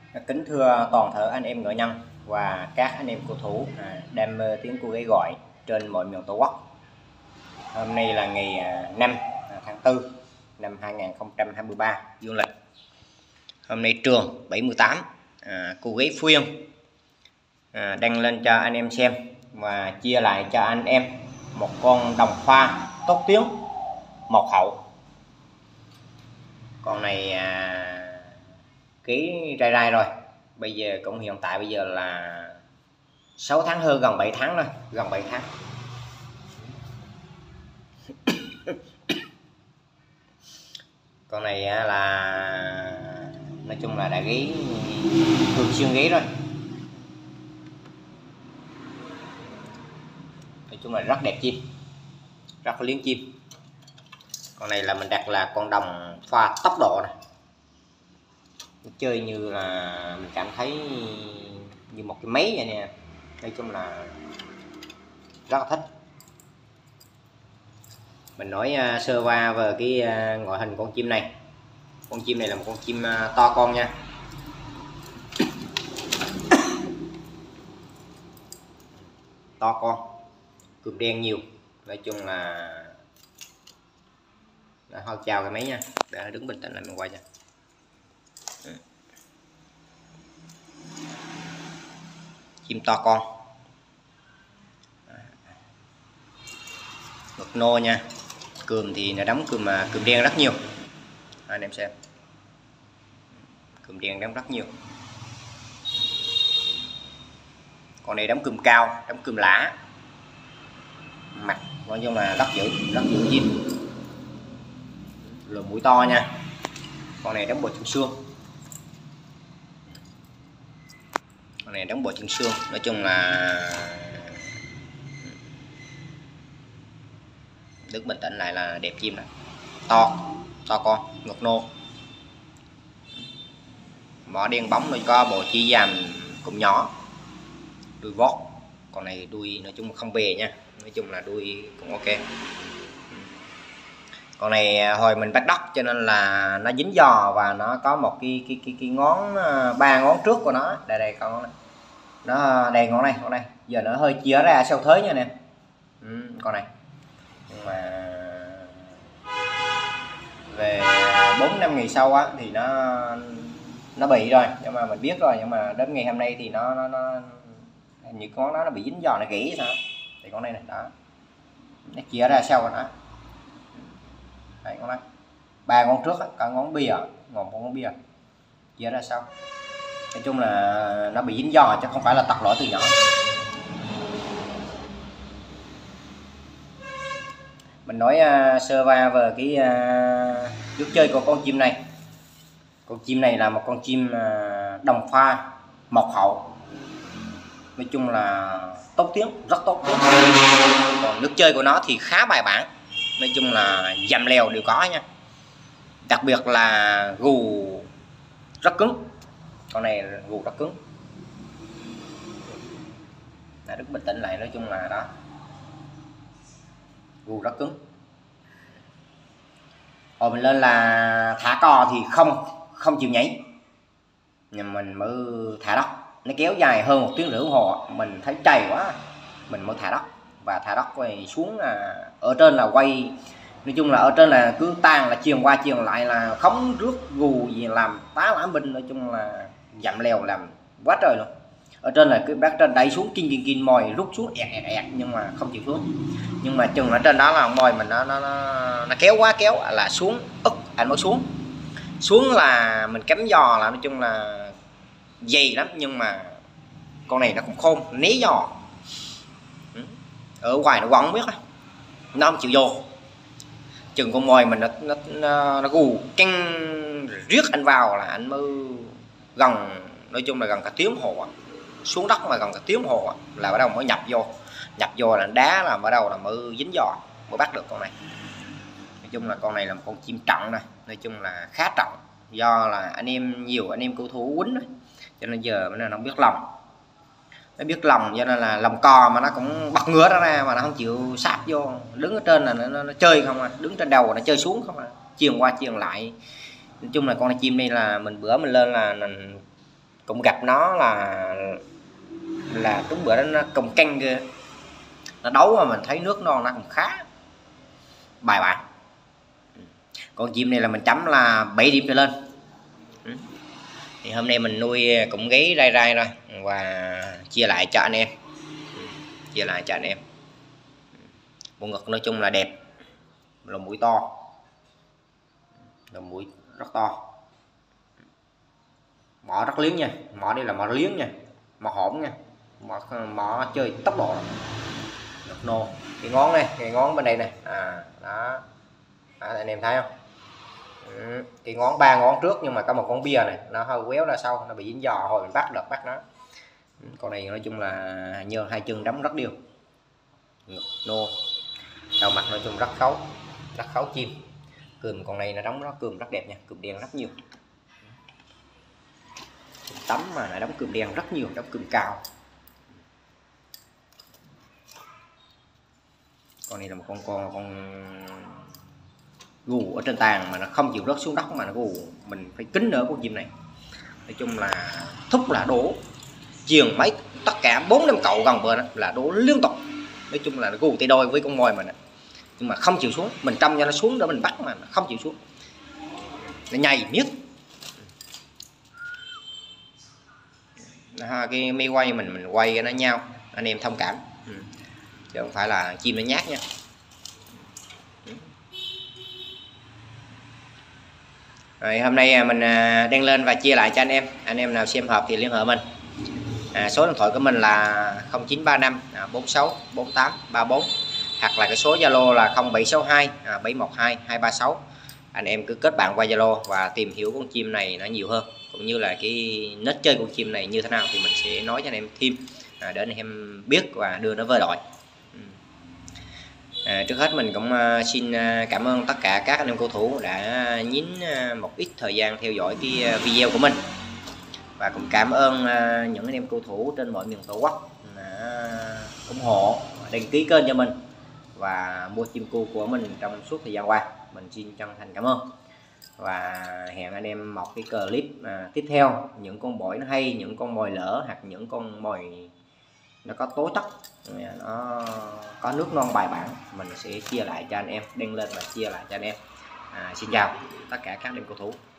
Kính thưa toàn thể anh em ngựa nhân và các anh em cổ thủ đam mê tiếng cua gáy gọi trên mọi miền Tổ quốc. Hôm nay là ngày 5 tháng 4 năm 2023 dương lịch. Hôm nay trường 78 cua gáy Phú Yên đăng lên cho anh em xem và chia lại cho anh em một con đồng pha tốt tiếng một hậu. Con này ký rai rai rồi, bây giờ cũng hiện tại bây giờ là 6 tháng hơn, gần 7 tháng rồi, gần 7 tháng. Con này là nói chung là đã gáy thường xuyên gáy rồi, nói chung là rất đẹp chim, rất liếng chim. Con này là mình đặt là con đồng pha tốc độ này, chơi như là mình cảm thấy như một cái máy vậy nè, nói chung là rất là thích. Mình nói sơ qua về cái ngoại hình con chim này. Con chim này là một con chim to con nha, to con, cườm đen nhiều, nói chung là thôi chào cái máy nha, để đứng bình tĩnh lại mình quay cho. Chim to con, ngực nô nha, cườm thì nó đóng cườm đen rất nhiều, anh em xem, cườm đen đóng rất nhiều. Con này đóng cườm cao, đóng cườm lá, mặt nói chung là rất dữ chim, lùm mũi to nha. Con này đóng bộ chân xương, con này đóng bộ chân xương, nói chung là đứng bình tĩnh lại là đẹp chim này, to con, ngực nô, mỏ đen bóng, rồi có bộ chi dàm cũng nhỏ, đuôi vót. Con này đuôi nói chung không bề nha, nói chung là đuôi cũng ok. Con này hồi mình bắt đất cho nên là nó dính giò và nó có một cái ngón, 3 ngón trước của nó, đây con này, nó đây ngón này, giờ nó hơi chia ra sau thới nha nè. Con này nhưng mà về 4-5 ngày sau á thì nó bị rồi, nhưng mà mình biết rồi, nhưng mà đến ngày hôm nay thì nó hình như con nó bị dính giò, nó gãy sao thì con này này đó, nó chia ra sau rồi đó. Đây, con này 3 ngón trước, cả ngón bìa, ngón bìa chia ra sau. Nói chung là nó bị dính giò chứ không phải là tật lỗi từ nhỏ. Mình nói sơ qua về cái trước chơi của con chim này. Con chim này là một con chim đồng pha mộc hậu, nói chung là tốt tiếng, rất tốt tiếng. Còn nước chơi của nó thì khá bài bản, nói chung là dầm lèo đều có nha, đặc biệt là gù rất cứng. Con này gù rất cứng, là rất bình tĩnh lại, nói chung là đó, gù rất cứng. Hồi mình lên là thả cò thì không chịu nhảy, nhưng mình mới thả đất, nó kéo dài hơn 1 tiếng rưỡi đồng hồ, mình thấy chày quá mình mới thả đất. Và thả đất quay xuống ở trên là quay, nói chung là ở trên là cứ tan là chuyền qua chuyền lại, là không rước gù gì làm tá lả binh, nói chung là dặm lèo làm quá trời luôn. Ở trên là cứ bác trên đẩy xuống kinh mồi rút xuống ẹt, nhưng mà không chịu xuống. Nhưng mà chừng ở trên đó là mồi mình nó kéo quá, kéo là xuống ức, anh mới xuống là mình cắm giò, là nói chung là dày lắm. Nhưng mà con này nó cũng khôn, né giò ở ngoài nó quăng biết, nó không chịu vô. Chừng con mồi mình nó gù căng riết anh vào là anh mới gần, nói chung là gần cả tiếng hồ, xuống đất mà gần cả tiếng hồ là bắt đầu mới nhập vô là đá, là bắt đầu là mới dính giò, mới bắt được con này. Nói chung là con này là một con chim trọng này, nói chung là khá trọng, do là nhiều anh em cầu thủ quýnh đó, cho nên giờ nó không biết lòng, cho nên là lòng cò mà nó cũng bật ngửa ra mà nó không chịu sát vô, đứng ở trên là nó chơi không à, đứng trên đầu nó chơi xuống không à, chuyền qua chuyền lại. Nói chung là con này chim đây là bữa mình lên là cũng gặp nó là đúng bữa đó nó công canh kia, nó đấu mà mình thấy nước non nó cũng khá bài bản. Con chim này là mình chấm là 7 điểm trở lên. Thì hôm nay mình nuôi cũng gáy rai rai rồi và chia lại cho anh em, bộ ngực nói chung là đẹp, lồng mũi to, lồng mũi rất to, mỏ rất liếng nha, mỏ đây là mỏ liếng nha, mỏ hổm nha, mỏ chơi tốc độ ngực nô. Cái ngón này, cái ngón bên đây này, đó, anh em thấy không? Cái ngón 3 ngón trước nhưng mà có một con bia này nó hơi quéo ra sau, nó bị dính giò, hồi mình bắt nó. Con này nói chung là nhờ hai chân đóng rất đều, ngực nô, đầu mặt nói chung rất khấu chim. Cườm con này nó đóng nó cườm rất đẹp nha, cườm đen rất nhiều, tắm mà lại đóng cườm đen rất nhiều, đóng cườm cao. Con này là một con gù ở trên tàn mà nó không chịu rớt xuống đất, mà nó gù mình phải kính nữa con chim này. Nói chung là thúc là đổ chiền mấy, tất cả 4-5 cậu gần bờ đó là đổ liên tục. Nói chung là nó gù tay đôi với con mồi mình, nhưng mà không chịu xuống, mình trông cho nó xuống để mình bắt mà nó không chịu xuống, nó nhảy miết. Cái máy quay mình quay cho nó nhau, anh em thông cảm, chứ không phải là chim nó nhát nha. Rồi hôm nay mình đăng lên và chia lại cho anh em nào xem hợp thì liên hệ mình. Số điện thoại của mình là 0935 46 48 34, hoặc là cái số Zalo là 0762 712 236. Anh em cứ kết bạn qua Zalo và tìm hiểu con chim này nó nhiều hơn, cũng như là cái nết chơi con chim này như thế nào thì mình sẽ nói cho anh em thêm, để anh em biết và đưa nó về đội. Trước hết mình cũng xin cảm ơn tất cả các anh em cầu thủ đã nhín một ít thời gian theo dõi cái video của mình, và cũng cảm ơn những anh em cầu thủ trên mọi miền Tổ quốc ủng hộ, đăng ký kênh cho mình và mua chim cu của mình trong suốt thời gian qua. Mình xin chân thành cảm ơn và hẹn anh em một cái clip tiếp theo, những con bổi nó hay, những con mồi lỡ hoặc những con mồi nó có tố chất, nó có nước non bài bản, mình sẽ chia lại cho anh em, đăng lên và chia lại cho anh em. Xin chào tất cả các anh em cầu thủ.